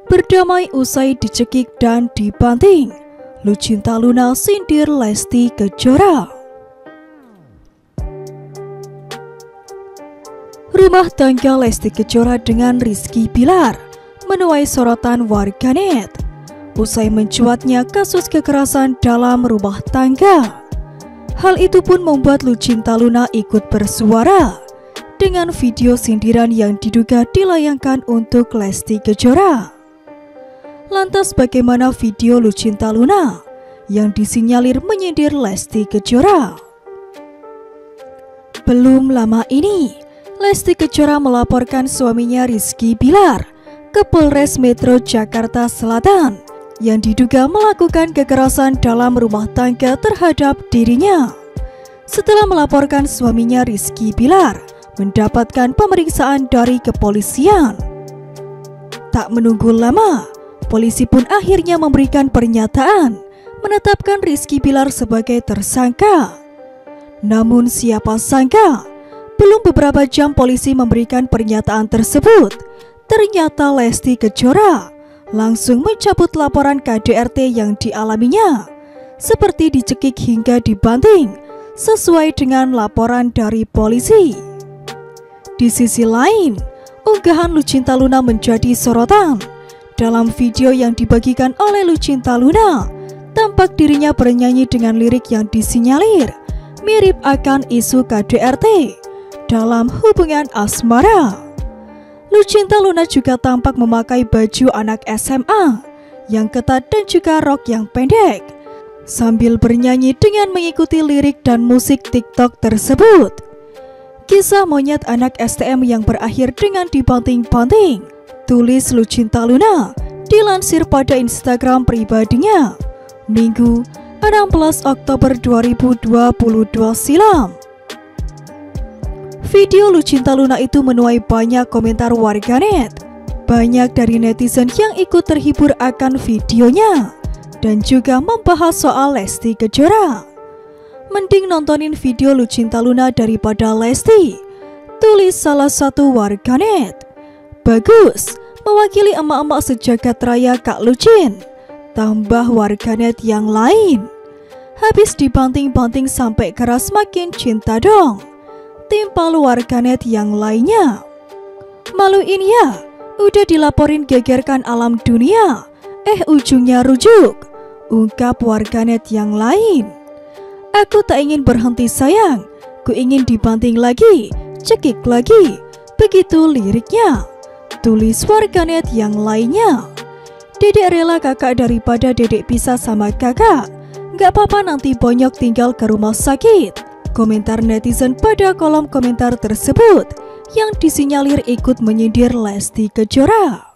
Berdamai usai dicekik dan dibanting, Lucinta Luna sindir Lesti Kejora. Rumah tangga Lesti Kejora dengan Rizky Bilar menuai sorotan warganet usai mencuatnya kasus kekerasan dalam rumah tangga. Hal itu pun membuat Lucinta Luna ikut bersuara dengan video sindiran yang diduga dilayangkan untuk Lesti Kejora. Lantas bagaimana video Lucinta Luna yang disinyalir menyindir Lesti Kejora? Belum lama ini, Lesti Kejora melaporkan suaminya Rizky Bilar ke Polres Metro Jakarta Selatan yang diduga melakukan kekerasan dalam rumah tangga terhadap dirinya. Setelah melaporkan suaminya Rizky Bilar mendapatkan pemeriksaan dari kepolisian. Tak menunggu lama, polisi pun akhirnya memberikan pernyataan menetapkan Rizky Bilar sebagai tersangka. Namun siapa sangka, belum beberapa jam polisi memberikan pernyataan tersebut, ternyata Lesti Kejora langsung mencabut laporan KDRT yang dialaminya, seperti dicekik hingga dibanting sesuai dengan laporan dari polisi. Di sisi lain, unggahan Lucinta Luna menjadi sorotan. Dalam video yang dibagikan oleh Lucinta Luna, tampak dirinya bernyanyi dengan lirik yang disinyalir mirip akan isu KDRT dalam hubungan asmara. Lucinta Luna juga tampak memakai baju anak SMA yang ketat dan juga rok yang pendek, sambil bernyanyi dengan mengikuti lirik dan musik TikTok tersebut. Kisah monyet anak STM yang berakhir dengan dibanting-banting, tulis Lucinta Luna dilansir pada Instagram pribadinya Minggu 16 Oktober 2022 silam. Video Lucinta Luna itu menuai banyak komentar warganet. Banyak dari netizen yang ikut terhibur akan videonya dan juga membahas soal Lesti Kejora. Mending nontonin video Lucinta Luna daripada Lesti, tulis salah satu warganet. Bagus, mewakili emak-emak sejagat raya Kak Lucin, tambah warganet yang lain. Habis dibanting-banting sampai keras makin cinta dong, timpal warganet yang lainnya. Maluin ya, udah dilaporin gegerkan alam dunia, ujungnya rujuk, ungkap warganet yang lain. Aku tak ingin berhenti sayang, ku ingin dibanting lagi, cekik lagi, begitu liriknya, tulis warganet yang lainnya. Dedek rela kakak daripada dedek pisah sama kakak, gak apa-apa nanti bonyok tinggal ke rumah sakit, komentar netizen pada kolom komentar tersebut yang disinyalir ikut menyindir Lesti Kejora.